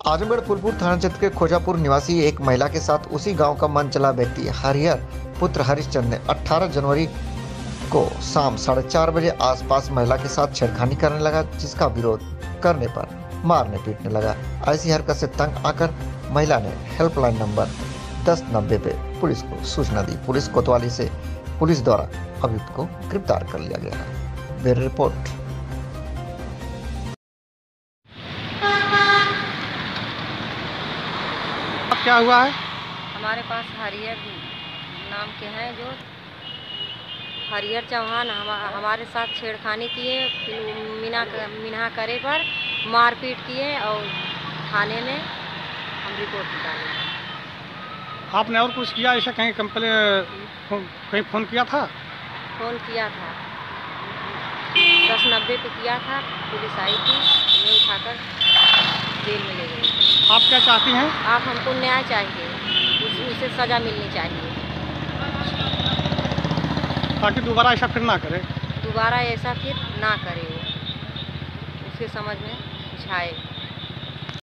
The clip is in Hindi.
आजमगढ़ फूलपुर थाना क्षेत्र के खोजापुर निवासी एक महिला के साथ उसी गांव का मनचला व्यक्ति हरिहर पुत्र हरिश्चंद ने 18 जनवरी को शाम 4:30 बजे आसपास महिला के साथ छेड़खानी करने लगा, जिसका विरोध करने पर मारने पीटने लगा। ऐसी हरकत से तंग आकर महिला ने हेल्पलाइन नंबर 1090 पे पुलिस को सूचना दी। पुलिस कोतवाली से पुलिस द्वारा अभियुक्त को गिरफ्तार कर लिया गया है। Bureau report. क्या हुआ है? हमारे पास हरिहर नाम के हैं जो हरिहर चौहान हमारे साथ छेड़खानी किए, मीना करे पर मारपीट किए और थाने में हम रिपोर्ट डाले। आपने और कुछ किया ऐसा? कहीं कहीं फ़ोन किया था? फ़ोन किया था, 1090 पे किया था। पुलिस आई थी, ये उठाकर जेल में ले गई। आप क्या चाहती हैं? आप हमको न्याय चाहिए, उसे सज़ा मिलनी चाहिए ताकि दोबारा ऐसा फिर ना करे। दोबारा ऐसा फिर ना करे, वो उसके समझ में कुछ आए।